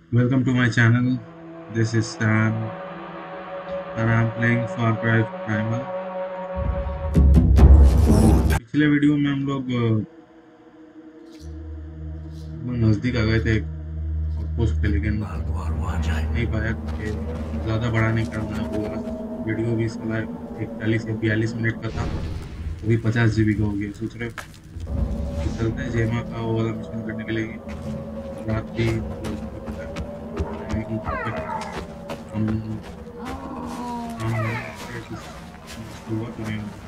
Welcome to my channel. This is Sam and I'm playing Far Cry Primal. पिछले video में हम लोग नज़दीक आ गए थे आउटपोस्ट पे, लेकिन नहीं पाया क्योंकि ज़्यादा बड़ा नहीं करना है। वो वीडियो भी साला 41 या 42 मिनट का था, वो भी 50 GB का हो गया। सोच रहे कि चलते हैं जेमा का वो वाला मिशन करने के लिए। रात भी टाइमिंग परफेक्ट। हम हुआ तो नहीं हुआ।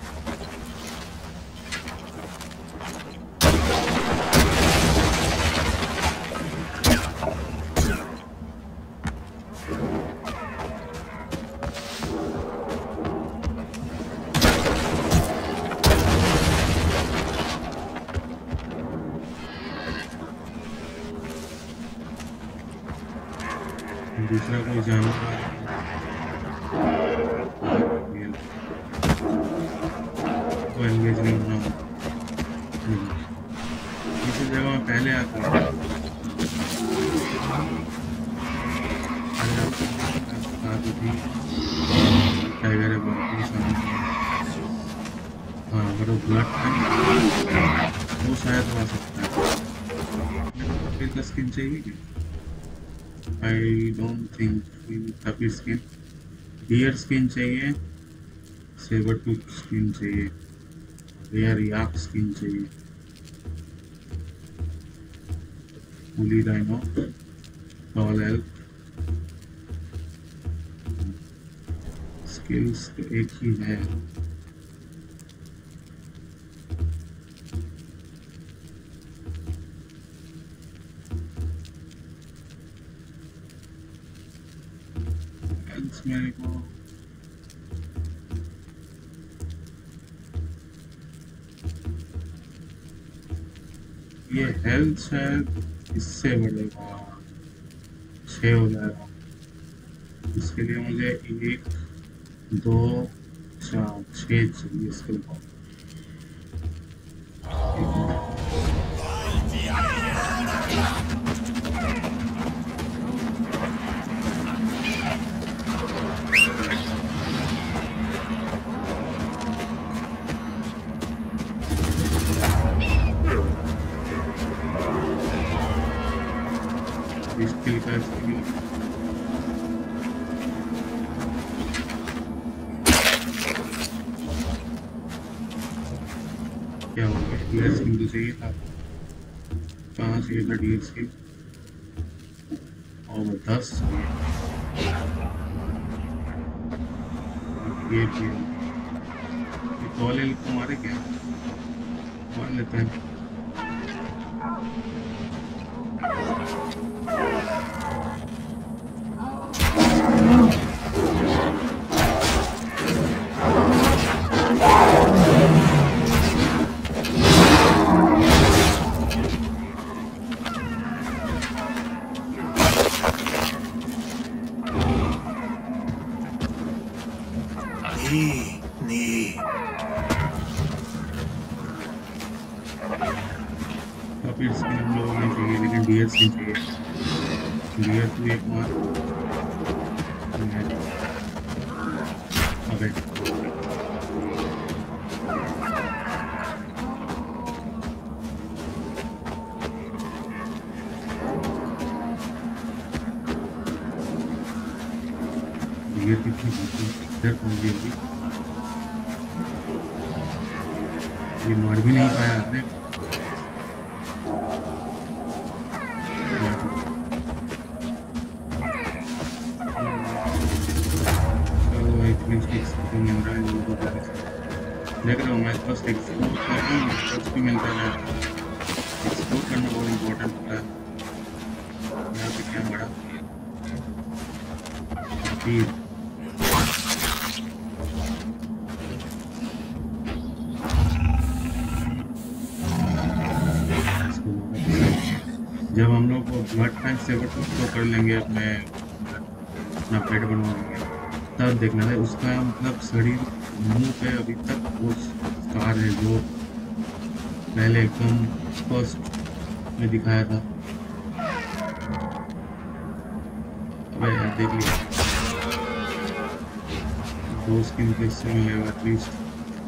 दूसरा कोई जानवर को एंगेज नहीं होना होता। इसी जगह में पहले आता है टाइगर है बहुत सामने। हाँ, अगर वो ब्लड वो शायद आ सकता है। फिर का स्किन चाहिए क्या? आई डोंट थिंक तभी स्किन डियर स्किन चाहिए, सेबर टूथ स्किन चाहिए, रेयर याक स्किन चाहिए, पुली राइनो, टॉल एल्क। स्किल्स तो एक ही है। मेरे को ये हेल्थ शायद इससे बढ़ेगा, 6 हो जाएगा। इसके लिए मुझे 1 2 4 6 चाहिए इसके लिए। स्किल का स्किल क्या हो गया? डीएल स्किल तो चाहिए था। कहाँ से था डीएल स्किल? और 10 ये कॉल को मारे क्या? मार लेते हैं। फिर स्किन हम लोगों ने चाहिए, लेकिन डीएल स्किन चाहिए। डीएल तो एक मार अबे डीएल कितनी इधर पहुंच गई होगी। ये मार भी नहीं पाया आपने। देख रहे हो, मैं फर्स्ट एक्सप्लोर कर रहा हूँ, फर्स्ट भी मिलता है। एक्सप्लोर करना बहुत इम्पोर्टेंट होता है। यहाँ पे क्या बड़ा तीर। जब हम लोग को ब्लड टैंक से तो कर लेंगे, अपना पेट बनवाएंगे, तब देखना है उसका मतलब शरीर मुंह पे अभी तक वो स्कार है जो पहले एकदम फर्स्ट में दिखाया था। भाई यार देख लिया, 2 स्किन तो इससे मिलेगा एटलीस्ट।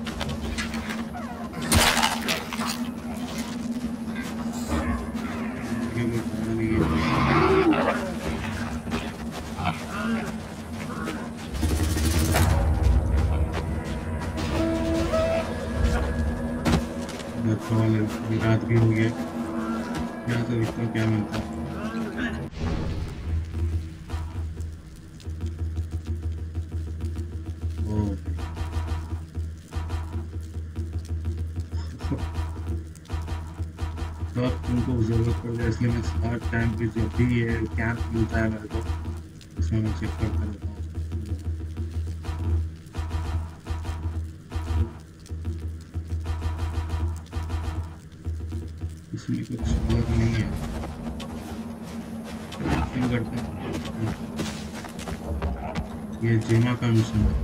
रात भी हो गया, यहाँ से देखता हूँ क्या मिलता है। तो अब तुमको जरूरत पड़ जाए, इसलिए मैं हर टाइम पे जब भी ये कैंप मिलता है मेरे को, इसमें मैं चेक करता रहता हूँ। इसमें कुछ वर्क नहीं है, करते हैं। ये जेमा का मिशन है,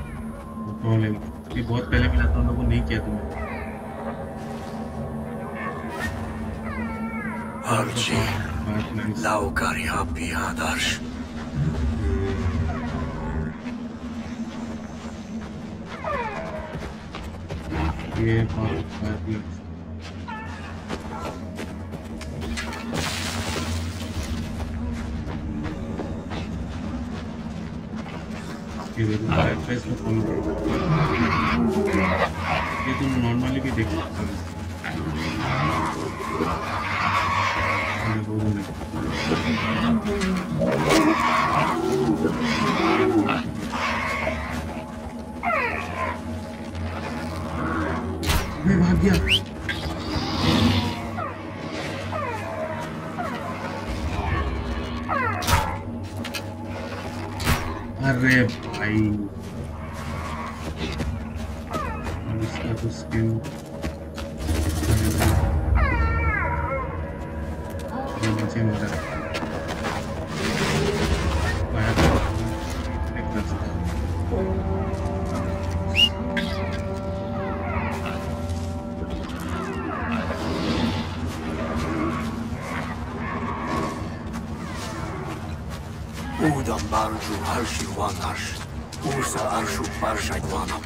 ये बहुत पहले मिला था, हम लोगों नहीं किया था। Laukari happy Adarsh. ये तुम नॉर्मली भी देख सकते हो। मैं भाग गया। अरे भाई इसका तो स्किन नीचे मेरा Udam barju harshi wanash. Usa arshu barshai wanam.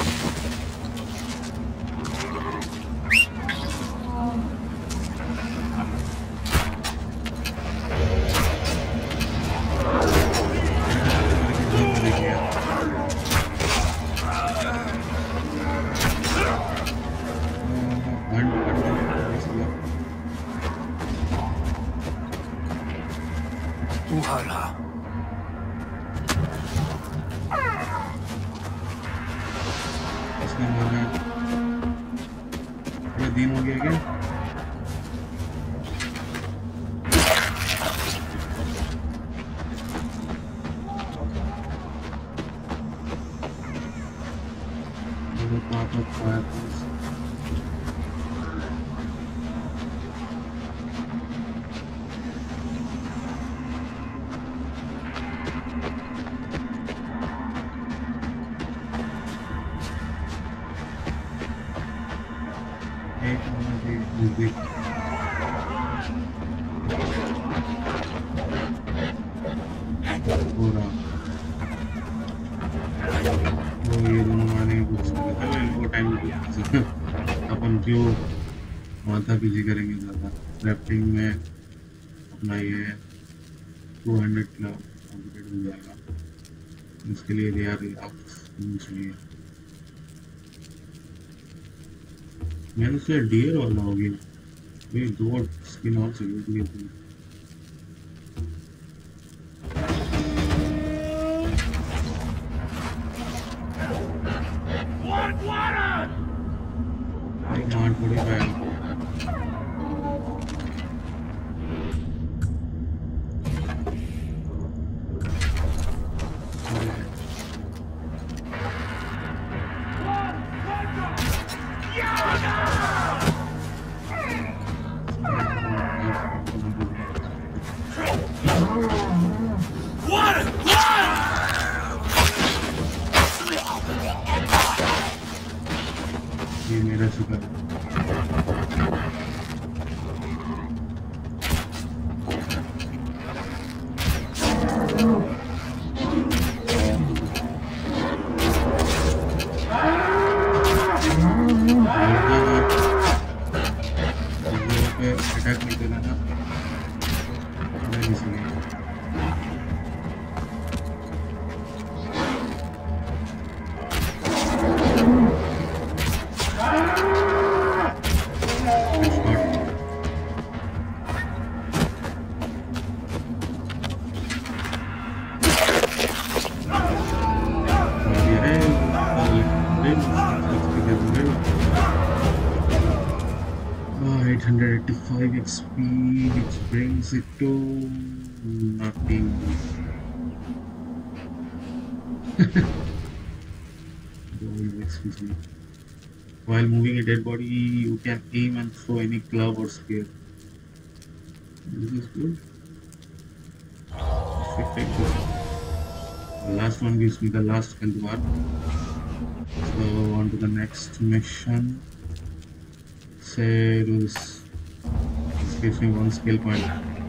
Uhala. दिन हो गया क्या? अपन क्यों माथा पीछे करेंगे ज़्यादा। क्राफ्टिंग में अपना ये 200 किलो कंप्लीट हो जाएगा। इसके लिए चाहिए। मैंने से डियर वाला होगी, ये 2 स्किन और चाहिए थी। थोड़ी ये मेरा शुक्र है। अटैक नहीं देना ना इसलिए XP, which brings it to nothing. While moving a dead body, you can aim and throw any club or spear. This is good. The last one gives me the last health bar. So on to the next mission. Say do this. Gives me 1 skill point.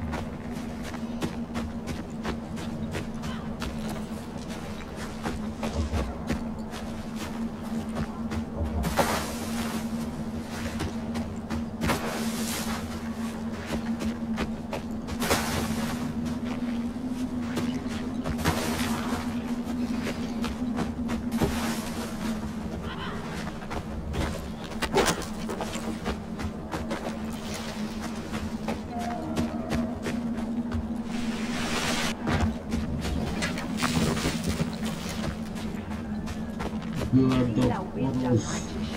Blood of Horus.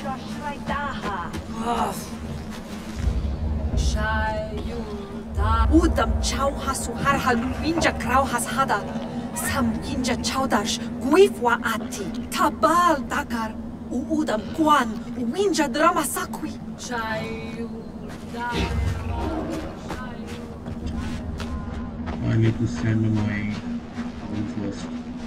Udam chau hasu har halu winja krau has hada sam inja chaudash guifwa ati tabal dakar udam kwan winja drama sakwi I need to send my own first.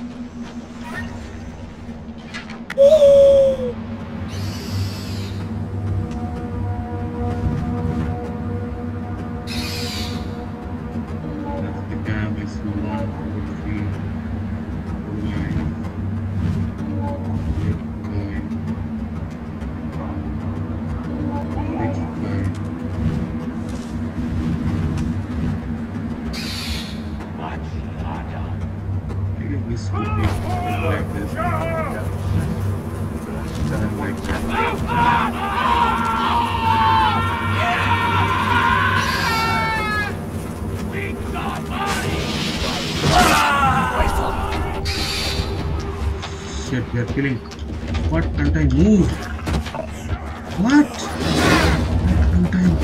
Shit, we are killing. What can't I move? What? Can't I?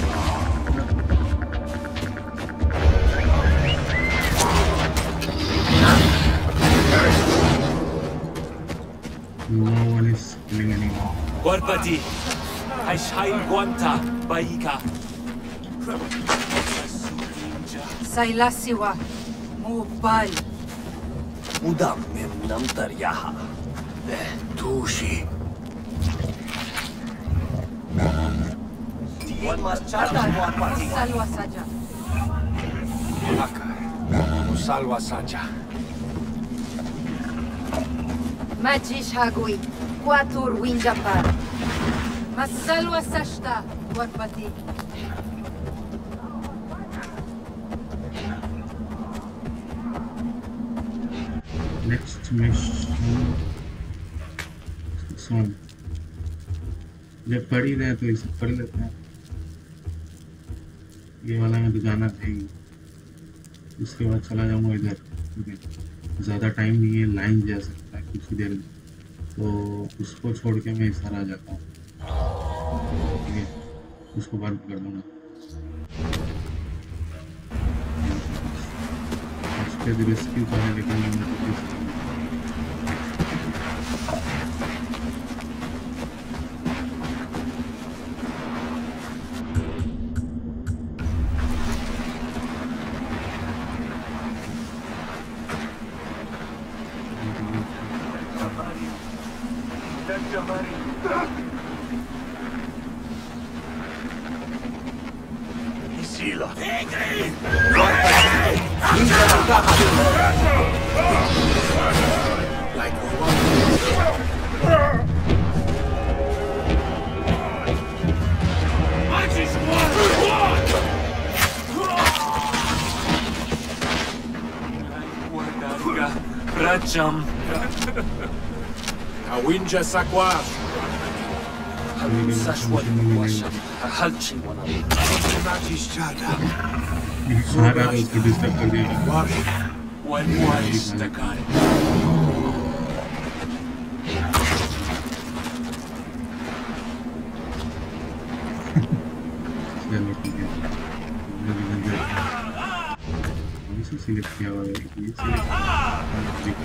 No one is killing anyone. Guarbati, Aishain Guanta, Baika. Sailasiwa Mubal Udam memnam taryaha. Tushi. One must charge Guarbati. Salwa Saja Aka. Salwa Saja. Majish Hagui Quatur Winjapar Masalwa Sashta Guarbati Next mission. Son. जब पढ़ ही रहे तो इसे पढ़ लेते हैं. ये वाला में तो जाना चाहिए. उसके बाद चला जाऊँगा इधर. ज़्यादा टाइम नहीं है, लाइन जा सकता है कुछ देर में, तो उसको छोड़ के मैं इस तरह आ जाता हूँ. ठीक है, उसको बंद कर दूँगा. उसके भी रेस्क्यू करने लेकिन मैं Sila. Guarbati. Winja Nagaha. Racham. Awinja Sakwash. Sashwat Washam. Halchi wana. Najishada. सारा उसको डिस्टर्ब कर दिया When was the guy? चलो ठीक है इसे सिलेक्ट किया हुआ है ये सिलेक्ट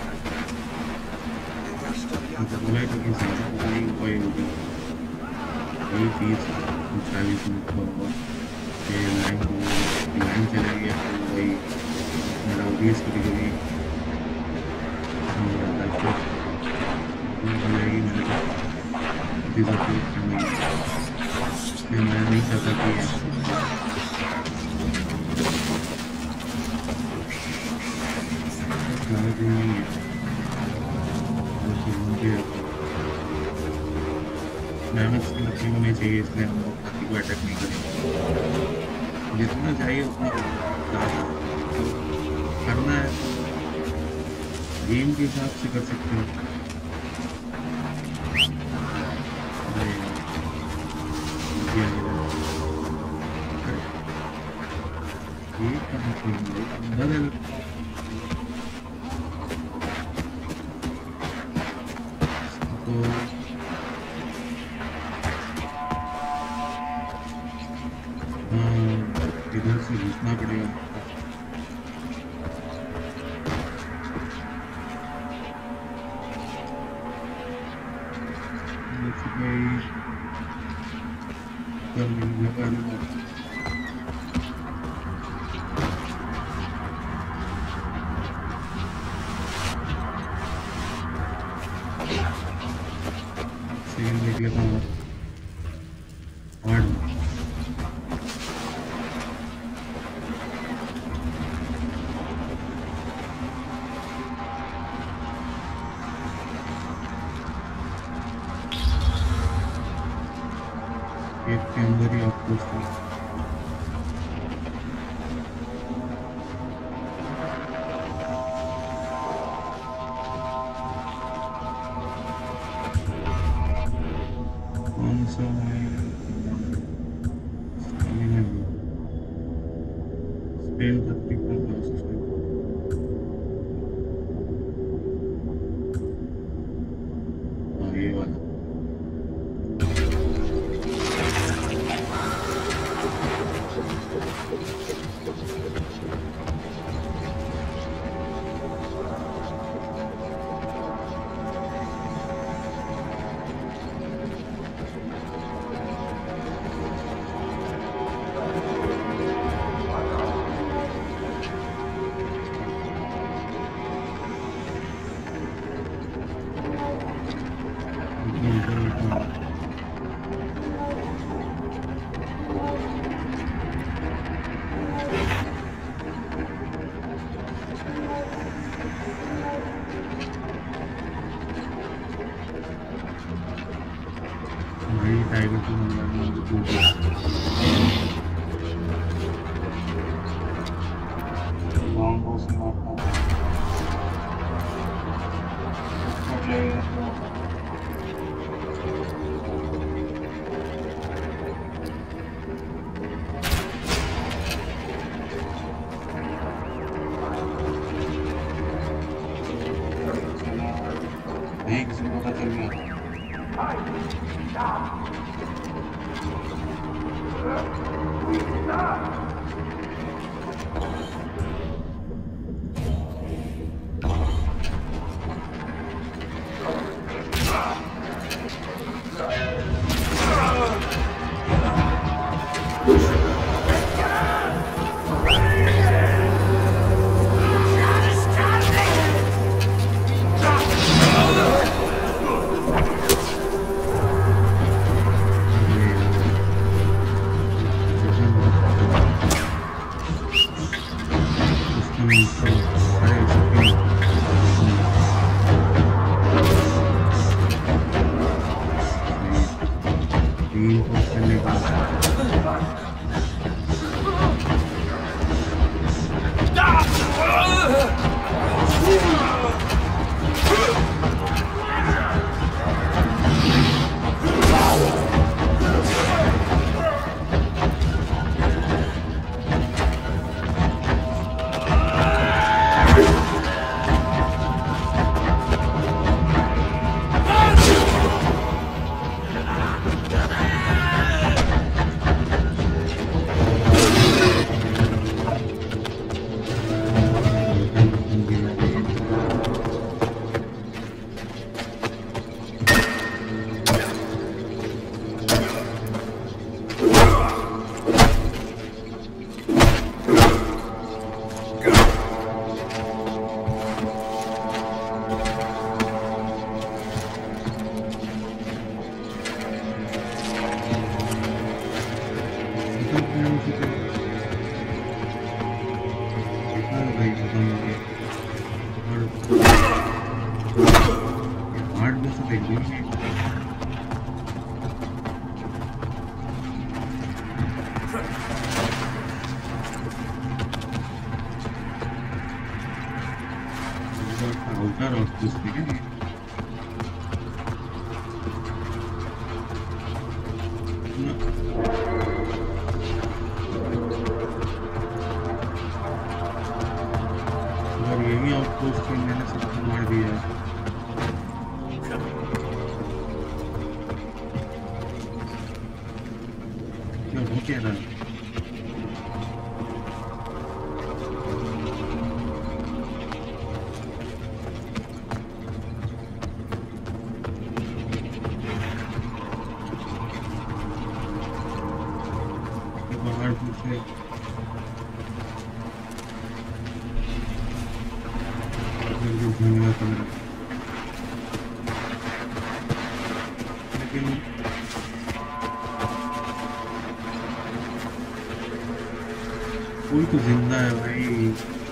तो बोला है तो कि सारा नहीं कोई वही चीज़ 40 मिनट का हुआ ये लाइन चला गया तो वही मेरा ऑडियंस कभी-कभी बनाएगी मैंने इसलिए मैं नहीं चाहता कि नहीं है डैमेज की होनी चाहिए इसलिए हम लोग हाथी को अटैक नहीं करेंगे जितना चाहिए उतना करना है गेम के हिसाब से कर सकते हो ये कहाँ बदल तो इधर से घुसना पड़ेगा सेकंड देख लेता हूँ के अंदर ही आपको कौन सा स्पेन प्रैक्टिकल क्लासेस ये वाला टाइगर को एक से पता चल गया आउटर आउटपोस्ट है क्या? और ये भी आउटपोस्ट है, मैंने सबको मार दिया। क्या हो क्या रहा है? लेकिन कोई तो जिंदा है भाई।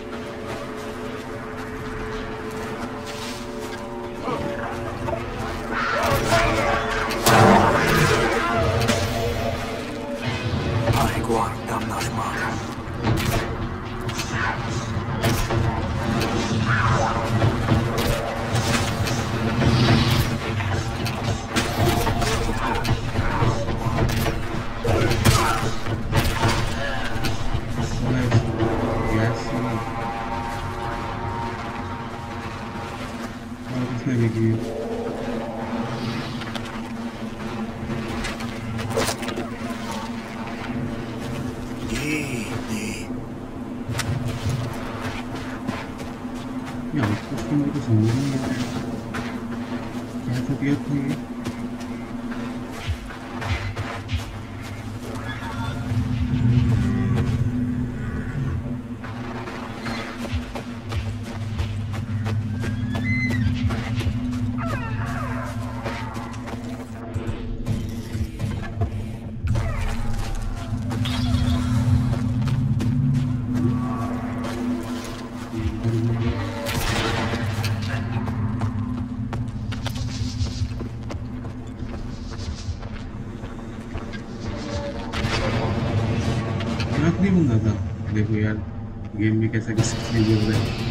देखो यार गेम में कैसा कैसा चीज हो रहा है।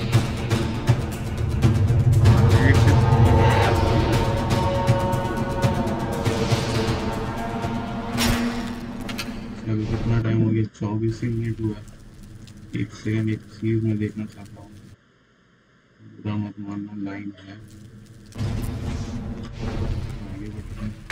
अभी कितना टाइम हो गया? 24 मिनट हुआ। एक सेकंड एक चीज मैं देखना चाहता हूँ, बुरा मत मानना। लाइन है आगे बढ़ते हैं।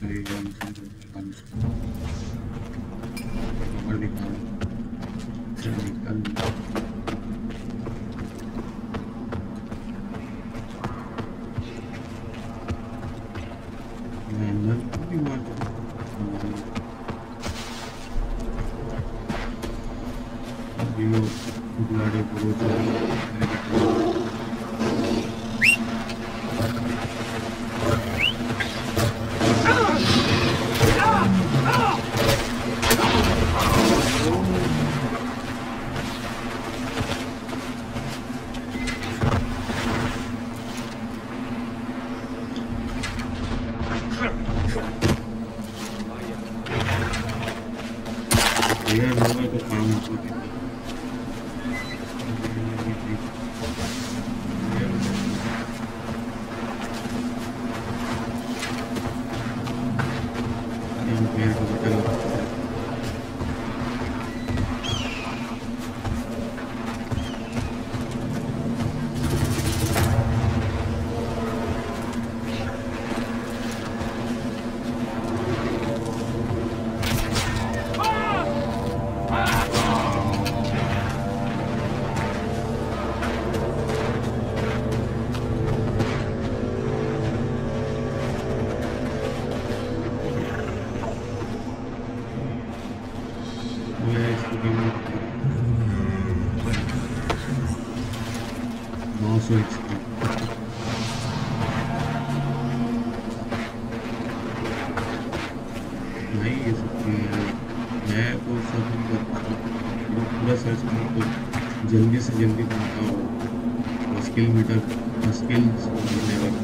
जल्दी से जल्दी बनाता हूँ। स्किल मीटर स्किल्स लेवल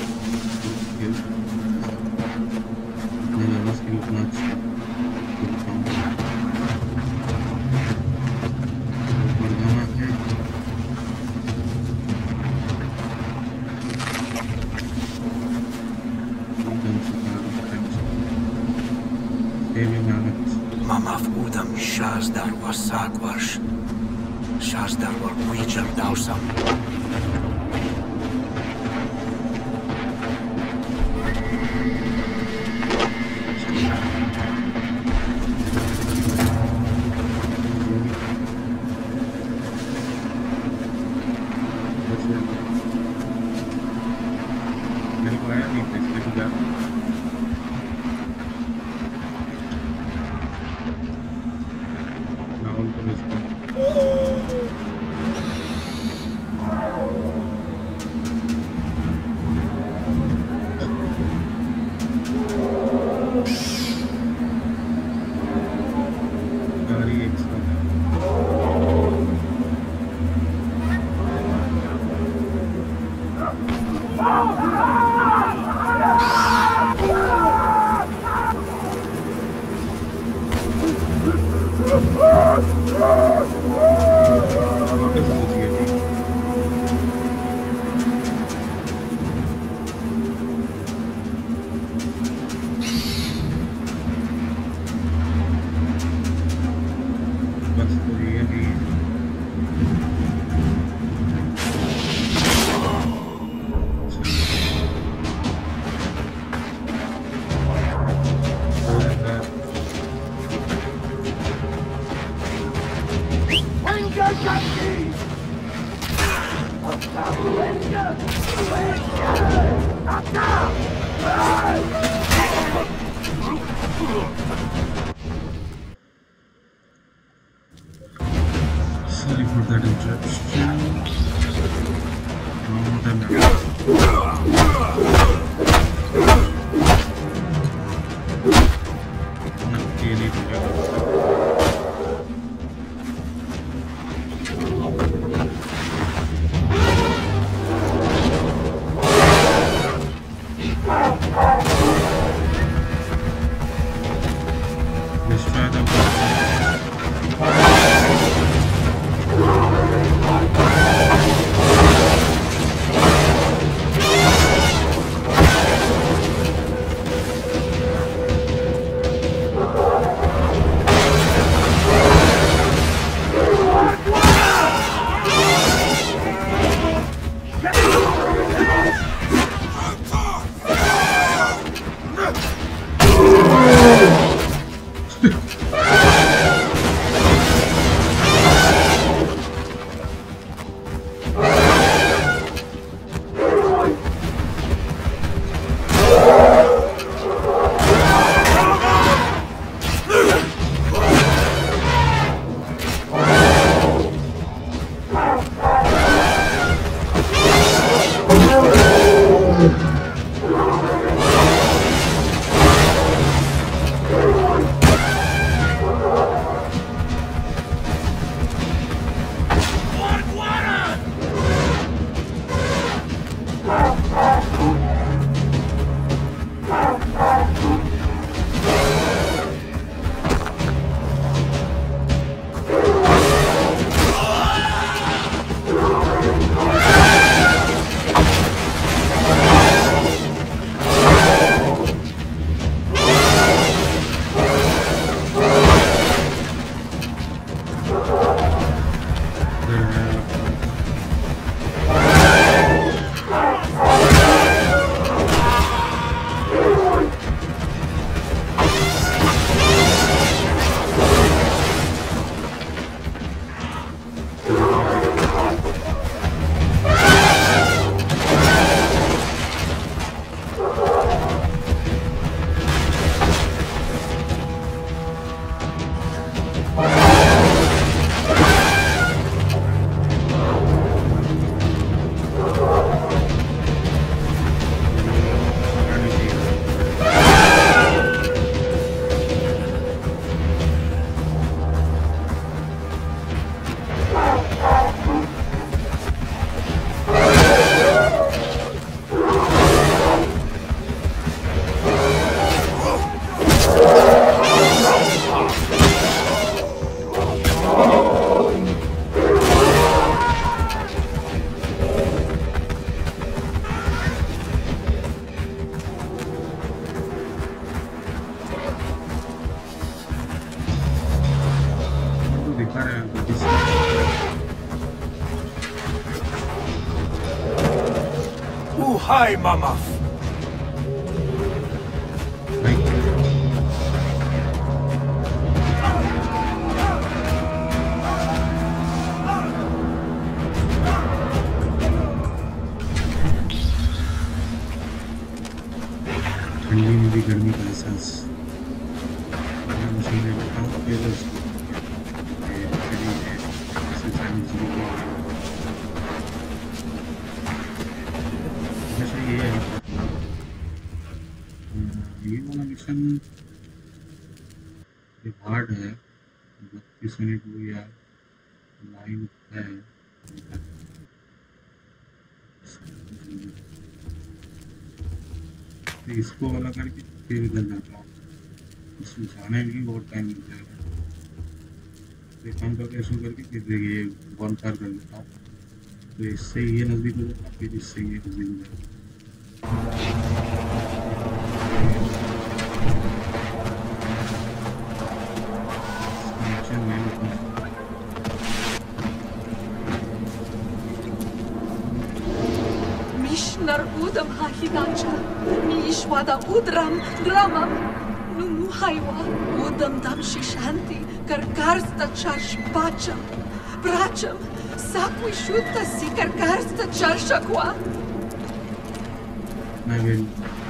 ज़्यादा स्किल उतना अच्छा Sam Shazdar Wasagwash. Shazdar Wakuijar Dausam. मेरे को आया नहीं था इसलिए तो जा ना उनको मिलता गाड़ी एक साथ वापस पहुंच गए थे बस तो ये भी sorry for that interruption. Long time नक्की नहीं पड़ेगा destroy the Hi, Mamaf. ठंडी में भी गर्मी का एहसास मशीनें बताऊँ फिर उसको ये है ये वाला मिशन ये हार्ड है 32 मिनट हो या लाइन है तो इसको वाला करके फिर इधर जाता हूँ इसमें जाने में भी बहुत टाइम लग जाएगा तो काम करके शुरू करके फिर ये वन पार कर लेता हूँ तो इससे ये नज़दीक हो जाता फिर इससे ये नज़दीक हो जाएगा Mishnar udam hahinacha, Mishwada udram dramam, Numuhaiwa, udam dam shishanti, Karkarsta charsh bacham, Bracham, Sakwi shutta si Karkarsta charshakwa. I will.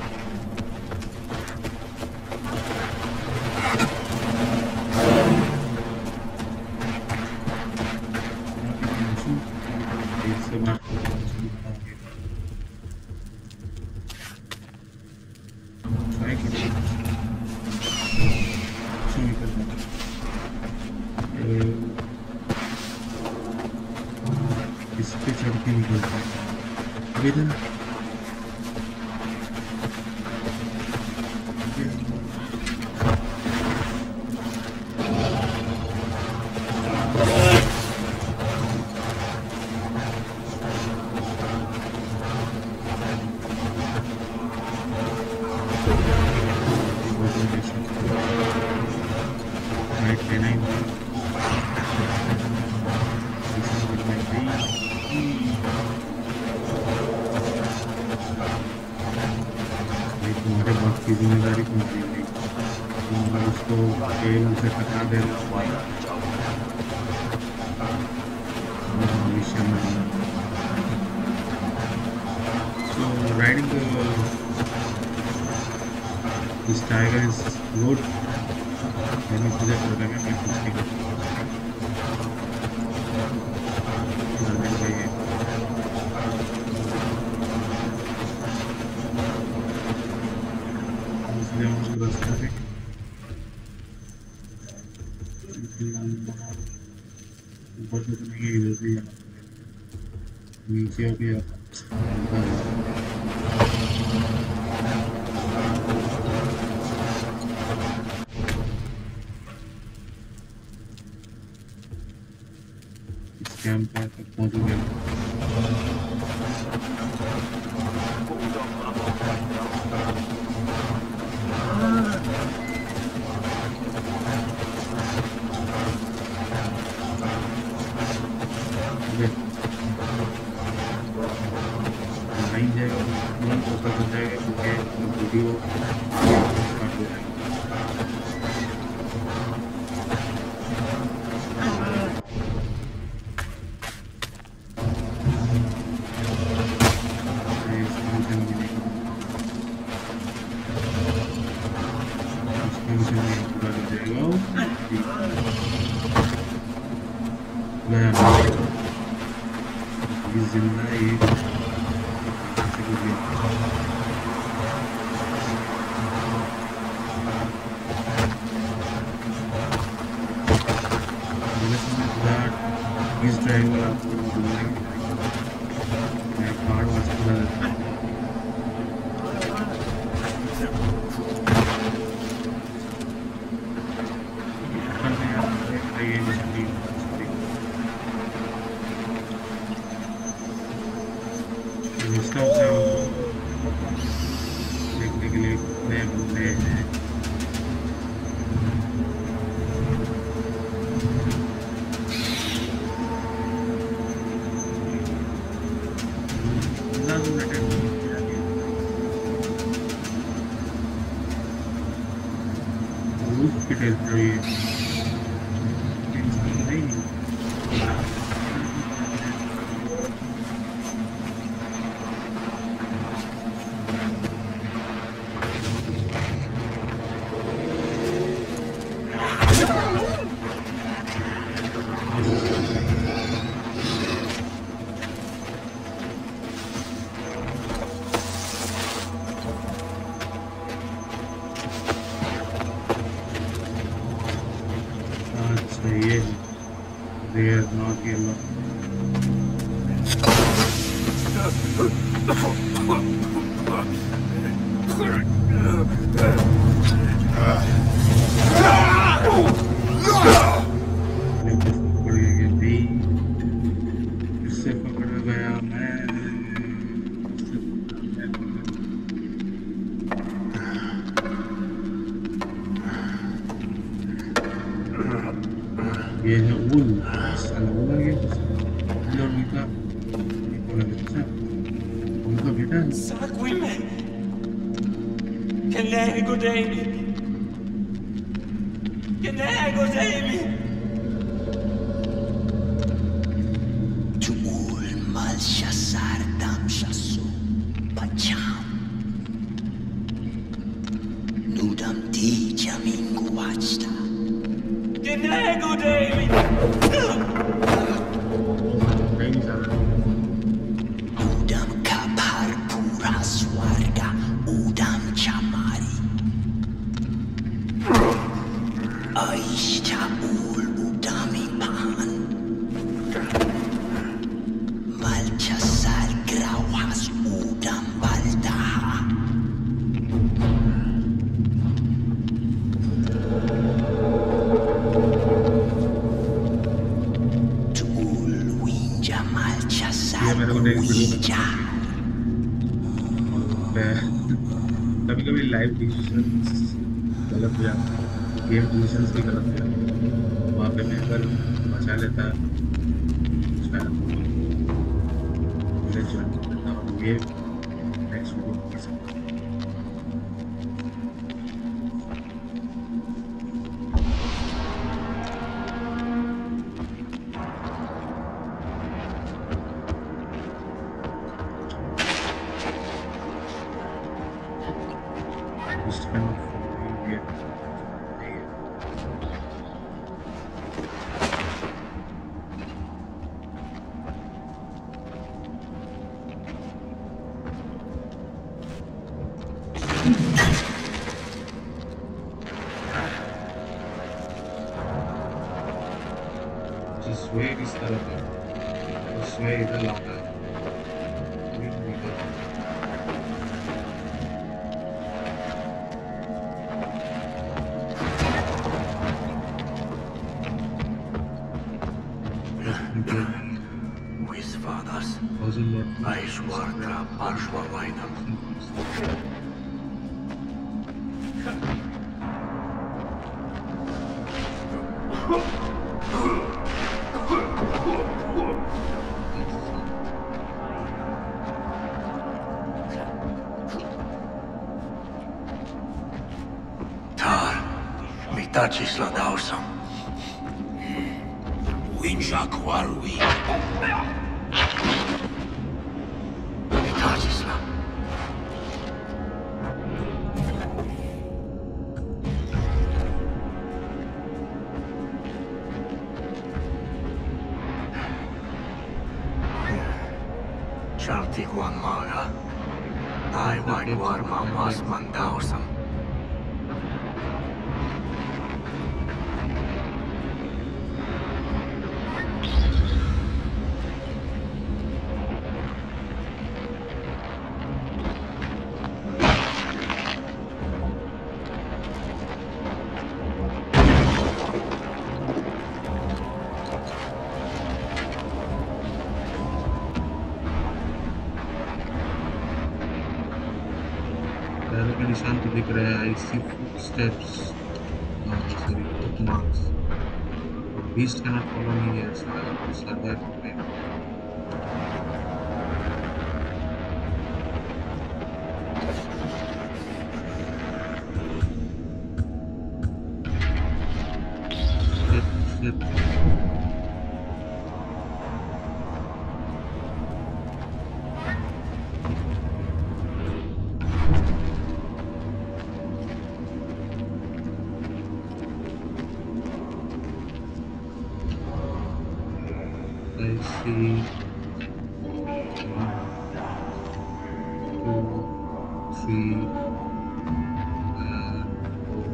इस पे चढ़ के निकलता है इधर तुम्हारे बाप की जिम्मेदारी कौन सी है मैं उसको खेल से टकरा दे रहा हूँ भविष्य में so riding this tiger is good मैंने तुझे कर लगा मैं कुछ नहीं कर रास्ता है ऊपर से नहीं है इधर से जाना नीचे हो गया इस कैंप पे तक पहुंच गया वीडियो स्टार्ट हो जाएगी जिंदा ये इस ड्राइवर आपको मैं कार्ड वाच पूरा देखने के लिए नए बंदे हैं तेज रही है इंसान नहीं अच्छा ये रेयर नॉट येलो पकड़ गया भाई इससे पकड़ा गया मैं ये है ऊल साला ऊल आ गया और निकला निकला अच्छा उनका बेटा Seguimi! Che nego Daily! Che nego Daily! Tuul Malshazar Damshasu Pacham Nudam Di Jamingu Wachta Che nego Daily! नहीं साला Udam Kapar Pura Swarga Udam Chamari Aishta Ul Udami Pan Malchazar Grauhas Udam Baldaha Tuul Winja Malchazar ये मेरे को next video में Winja कभी कभी live decisions गलत हो जाता गेम डिसीजंस भी गलत हो जाता वहाँ पे मैं अगर बचा लेता शायद मुझे ज्वाइन कर लेता और ये नेक्स्ट वीडियो में कर सकता इस टाइम ये जिस वे इस तरह का उस वे इधर लौटा है अभी नहीं कर With fathers thousand Aishwarta Parshwavainam Tar Mitachisla Dausam Winjak Warwi Mitachisla Sharti Guan Maga Nai Wagwar Mamas Mandausam पैरों के निशान तो दिख रहे हैं I see footsteps sorry footmarks beast cannot follow me here so I have to survive the pain 3, 2, 3, and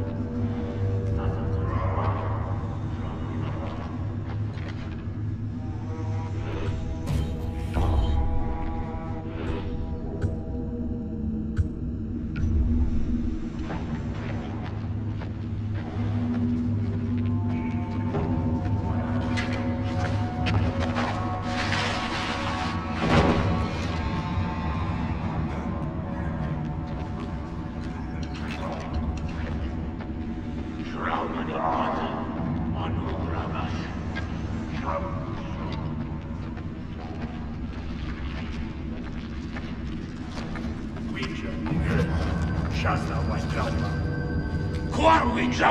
Shasta White Drama. Quarwinja!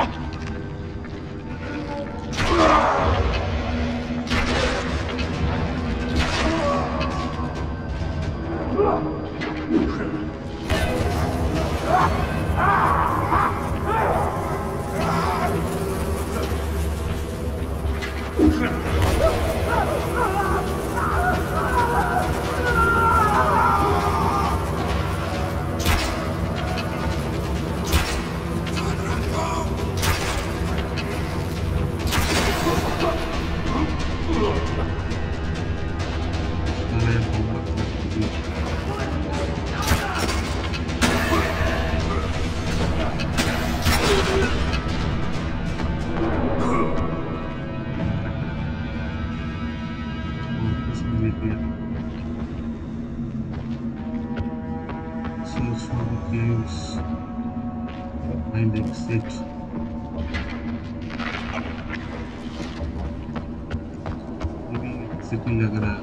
search for the caves, find exit. maybe exit ही लग रहा है.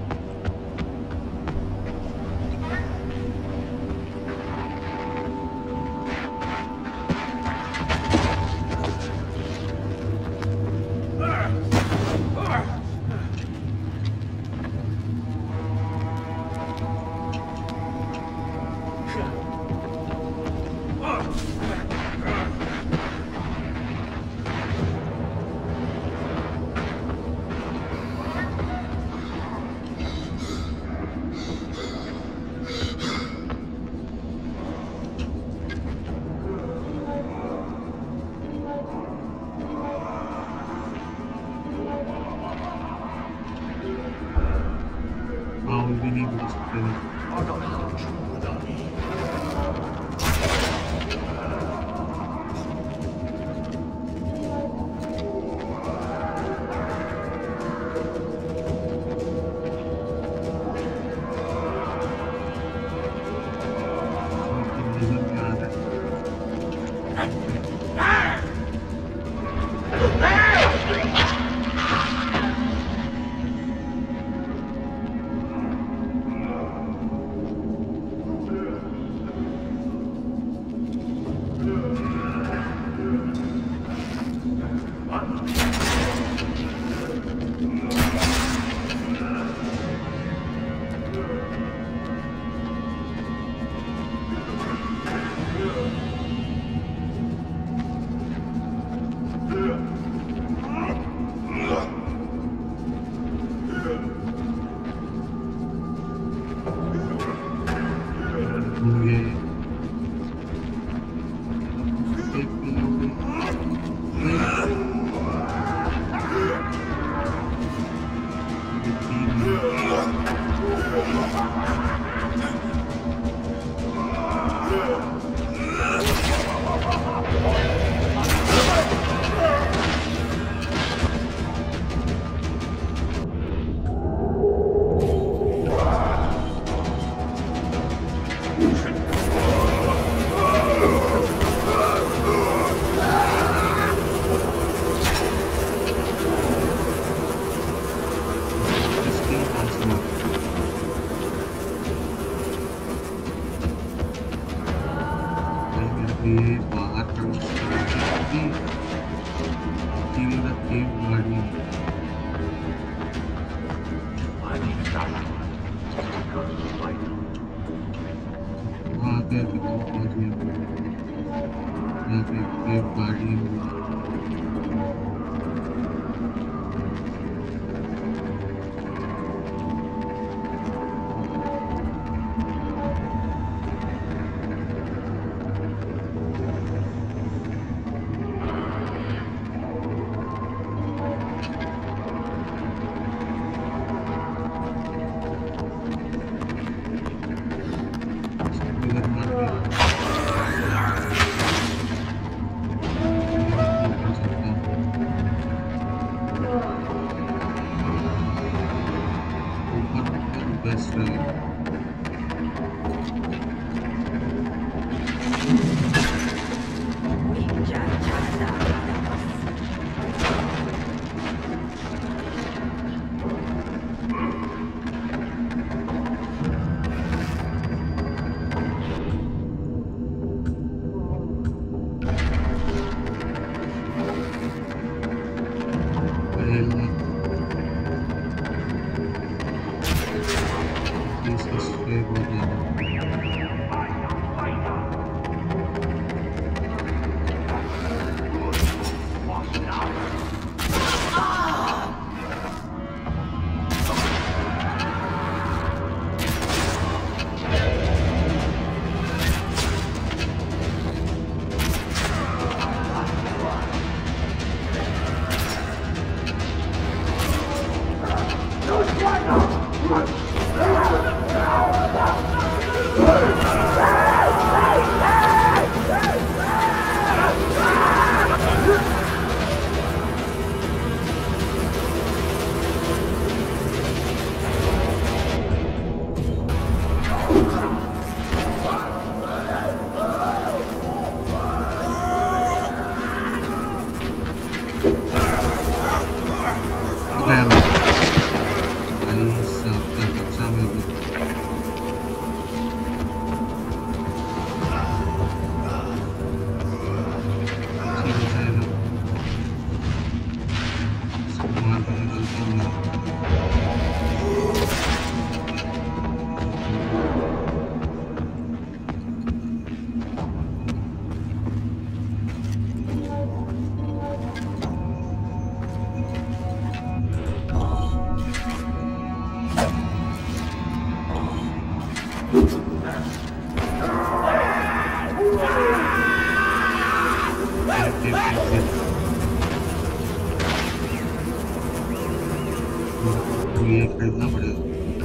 भी नहीं बच सकते हैं. बेस्ट रहेगा। ये खरीदना पड़ेगा।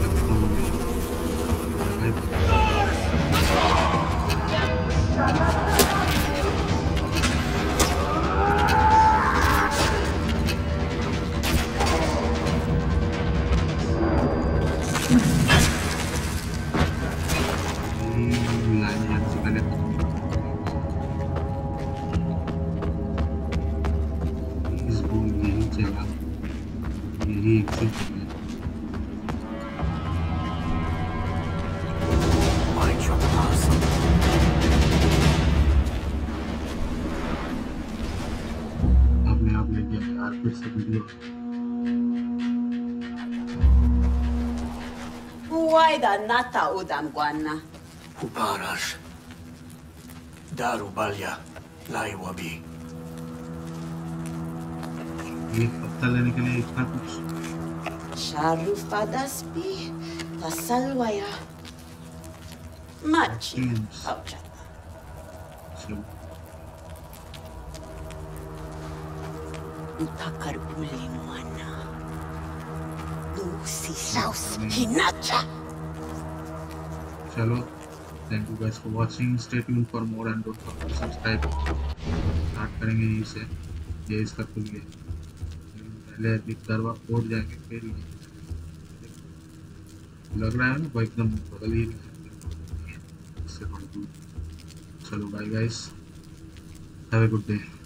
Waida nata udam guanna. Uparash. Darubalya. Laiwabi. ये पत्ता लेने के लिए इतना कुछ Sharufadaspi. Tasalwaya. Machi. Ouch. चलो Utakar uli muana. Lucy Saus Hinacha. चलो thank you guys for watching stay tune for more and don't forget to subscribe start करेंगे यहीं से ये इसका खुल गया पहले अभी करवा कोड जाएंगे फिर लग रहा है ना वो एकदम बगल ही इससे थोड़ा दूर चलो bye guys have a good day